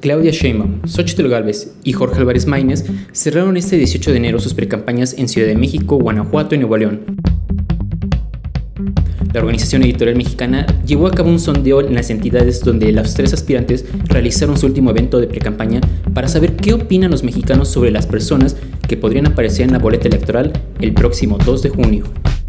Claudia Sheinbaum, Xóchitl Gálvez y Jorge Álvarez Maínez cerraron este 18 de enero sus precampañas en Ciudad de México, Guanajuato y Nuevo León. La organización editorial mexicana llevó a cabo un sondeo en las entidades donde los tres aspirantes realizaron su último evento de precampaña para saber qué opinan los mexicanos sobre las personas que podrían aparecer en la boleta electoral el próximo 2 de junio.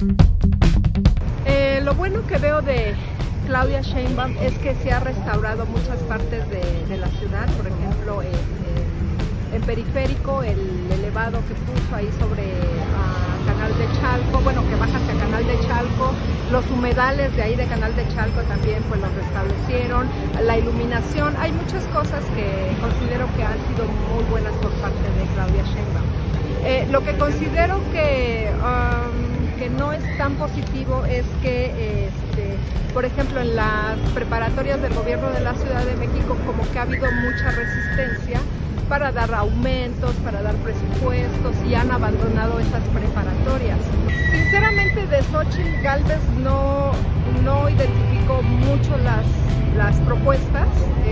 Lo bueno que veo de Claudia Sheinbaum es que se ha restaurado muchas partes de la ciudad, por ejemplo en Periférico, el elevado que puso ahí sobre Canal de Chalco, bueno, que baja hacia Canal de Chalco, los humedales de ahí de Canal de Chalco también pues los restablecieron, la iluminación, hay muchas cosas que considero que han sido muy buenas por parte de Claudia Sheinbaum. Lo que considero que no es tan positivo es que, por ejemplo, en las preparatorias del gobierno de la Ciudad de México como que ha habido mucha resistencia para dar aumentos, para dar presupuestos y han abandonado esas preparatorias. Sinceramente de Xóchitl Gálvez no identifico mucho las propuestas,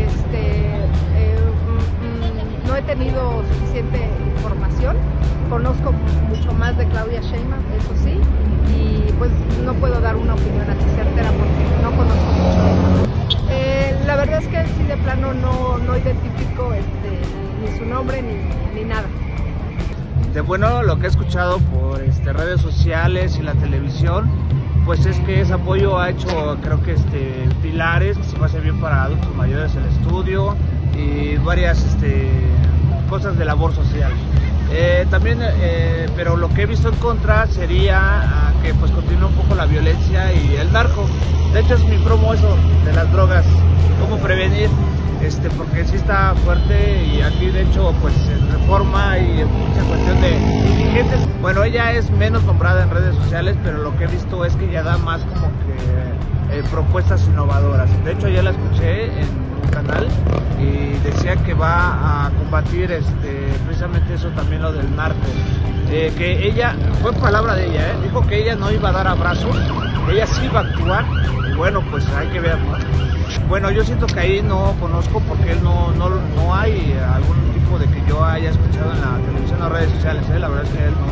no he tenido suficiente información, conozco mucho más de Claudia Sheinbaum, eso sí, y pues no puedo dar una opinión así certera porque no conozco mucho de ella. La verdad es que sí de plano no identifico ni su nombre ni nada. Bueno, lo que he escuchado por redes sociales y la televisión, pues es que ese apoyo ha hecho, creo que pilares, que se va a hacer bien para adultos mayores el estudio y varias cosas de labor social. También, pero lo que he visto en contra sería que pues continúe un poco la violencia y el narco. De hecho es mi promo eso de las drogas, cómo prevenir, porque sí está fuerte y aquí de hecho pues en Reforma y mucha cuestión de dirigentes. Bueno, ella es menos nombrada en redes sociales, pero lo que he visto es que ella da más como que propuestas innovadoras. De hecho ya la escuché en un canal y decía que va a combatir precisamente eso también, lo del narco. Que ella, fue palabra de ella, dijo que ella no iba a dar abrazos, ella sí iba a actuar, y bueno, pues hay que ver, ¿no? Bueno, yo siento que ahí no conozco porque no hay algún tipo de que yo haya escuchado en la televisión o redes sociales, la verdad es que él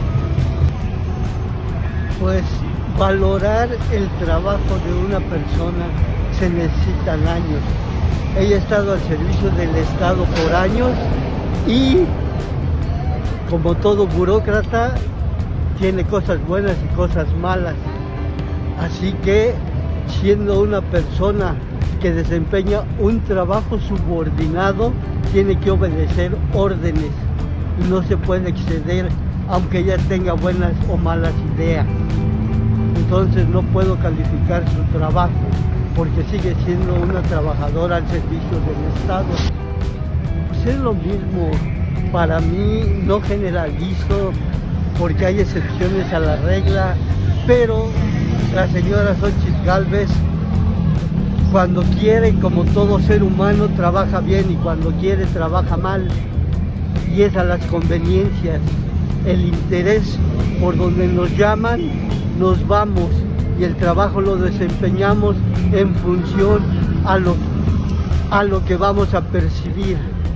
no. Pues valorar el trabajo de una persona se necesitan años. Ella ha estado al servicio del Estado por años y como todo burócrata tiene cosas buenas y cosas malas. Así que siendo una persona que desempeña un trabajo subordinado, tiene que obedecer órdenes y no se puede exceder aunque ella tenga buenas o malas ideas. Entonces no puedo calificar su trabajo porque sigue siendo una trabajadora al servicio del Estado. Pues es lo mismo, para mí no generalizo porque hay excepciones a la regla, pero la señora Xóchitl Gálvez cuando quiere, como todo ser humano, trabaja bien y cuando quiere trabaja mal, y es a las conveniencias, el interés por donde nos llaman, nos vamos y el trabajo lo desempeñamos en función a lo que vamos a percibir.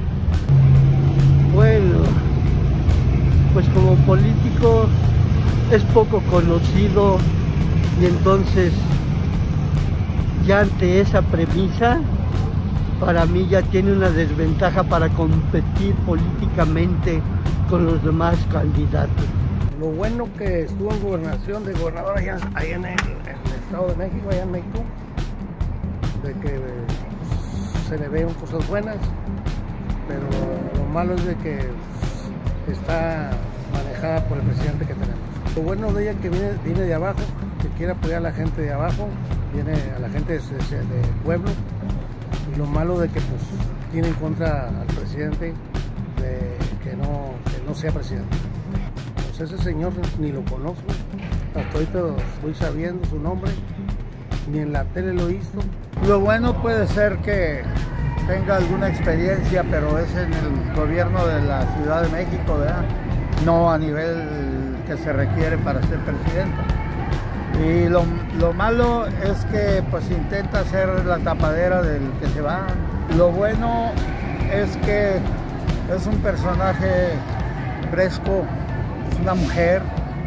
Bueno, pues como político es poco conocido y entonces ya ante esa premisa para mí ya tiene una desventaja para competir políticamente con los demás candidatos. Lo bueno que estuvo en gobernación de gobernador allá en el Estado de México, allá en México, de que se le ven cosas buenas, pero lo malo es de que está manejada por el presidente que tenemos. Lo bueno de ella que viene de abajo, que quiere apoyar a la gente de abajo, viene a la gente del pueblo, y lo malo de que pues tiene en contra al presidente de que no sea presidente. Pues ese señor ni lo conozco, hasta ahorita voy sabiendo su nombre, ni en la tele lo he visto. Lo bueno puede ser que tenga alguna experiencia, pero es en el gobierno de la Ciudad de México, ¿verdad? No a nivel que se requiere para ser presidenta. Y lo malo es que pues intenta ser la tapadera del que se va. Lo bueno es que es un personaje fresco, es una mujer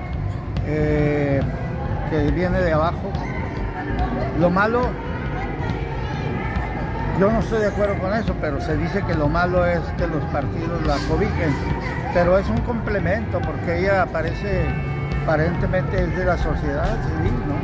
que viene de abajo. Lo malo, yo no estoy de acuerdo con eso, pero se dice que lo malo es que los partidos la cobijen, pero es un complemento porque ella aparentemente es de la sociedad civil, ¿no?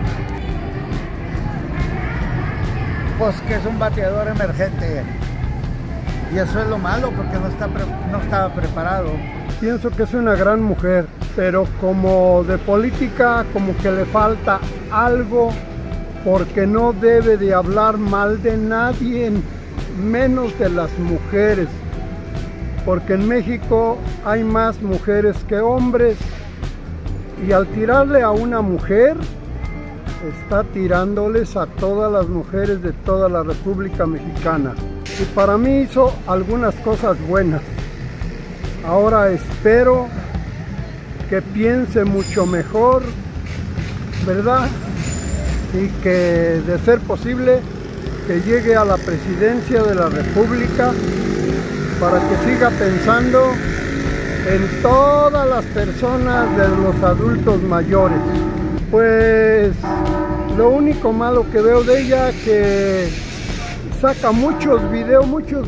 Pues que es un bateador emergente y eso es lo malo porque no estaba preparado. Pienso que es una gran mujer, pero como de política como que le falta algo, porque no debe de hablar mal de nadie, menos de las mujeres, porque en México hay más mujeres que hombres, y al tirarle a una mujer, está tirándoles a todas las mujeres de toda la República Mexicana. Y para mí hizo algunas cosas buenas. Ahora espero que piense mucho mejor, ¿verdad? Y que, de ser posible, que llegue a la presidencia de la República para que siga pensando en todas las personas de los adultos mayores. Pues lo único malo que veo de ella es que saca muchos videos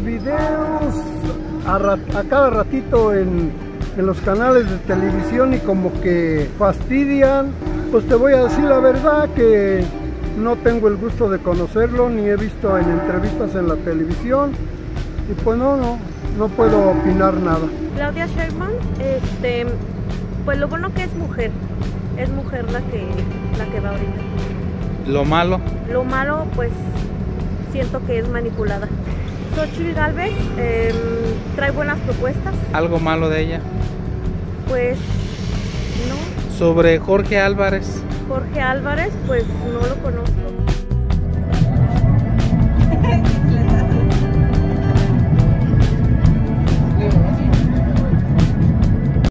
a cada ratito en los canales de televisión y como que fastidian. Pues te voy a decir la verdad que no tengo el gusto de conocerlo, ni he visto en entrevistas en la televisión, y pues no puedo opinar nada. Claudia Sheinbaum, pues lo bueno que es mujer la que va ahorita. Lo malo pues siento que es manipulada. Xochitl Gálvez trae buenas propuestas. ¿Algo malo de ella? Pues no. Sobre Jorge Álvarez. Jorge Álvarez, pues no lo conozco.